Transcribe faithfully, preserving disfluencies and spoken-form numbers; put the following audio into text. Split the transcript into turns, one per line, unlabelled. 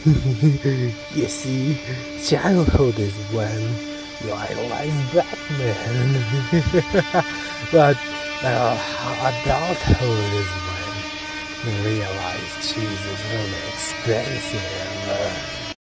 You see, childhood is when you idolize Batman. But uh, adulthood is when you realize cheese is really expensive.